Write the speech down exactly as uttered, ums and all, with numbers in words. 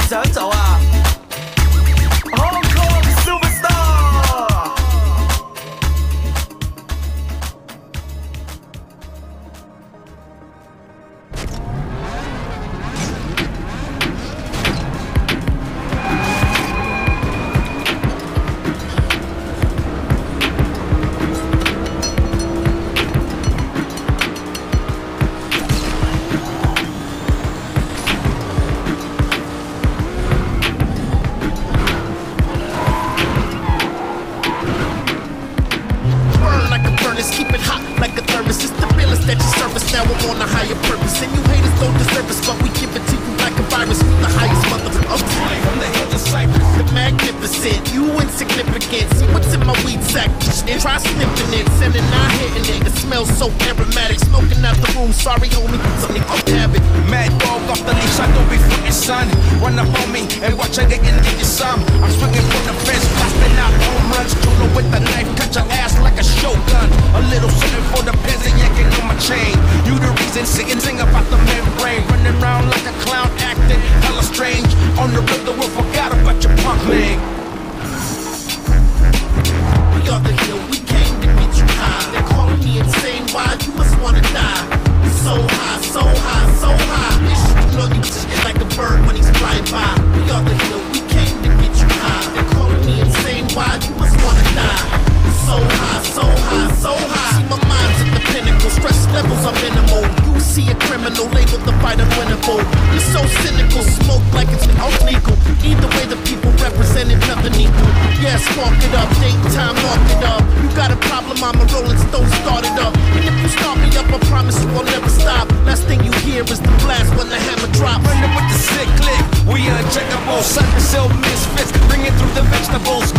走一走啊 Hong Kong Superstar。 Keep it hot like a thermos. It's the realest that you service. Now I'm on a higher purpose. And you haters don't deserve us, but we give it to you like a virus. We the highest motherfucker up from the hills of Cyprus. The magnificent, you insignificant. See what's in my weed sack and try sniffing it. Sending not hitting it. It smells so aromatic. Smoking out the room, sorry homie, something up habit. Mad dog off the leash, I don't be frontin', son. Run up on me and watch I get into your some. I'm swinging from the fence, blasting out home runs. Chulo with the knife, cut your ass like a shogun. A little something for the peasant yanking on my chain. You the reason singing, sing about the membrane. Running around like a clown acting hella strange. On the river, we forgot about your punk name. We are the hill, we came to get you high. They're calling me insane, why? You must wanna die. So high, so high, so high. This shit on you just like a bird when he's flying by. We are the hill, we came to get you high. They're calling me insane, why? You must wanna die. So high, so high, so high. See my mind's at the pinnacle, stress levels are minimal. You see a criminal labeled the fight unwinnable. You're so cynical, smoke like it's illegal. Either way, the people represented nothing equal. Yeah, spark it up, date time, mark it up. You got a problem, I'm a Rolling Stone, start it up. And if you start me up, I promise you I'll never stop. Last thing you hear is the blast when the hammer drops. Running with the sick click, we uncheckable. Sun to sell misfits, bringing through the vegetables.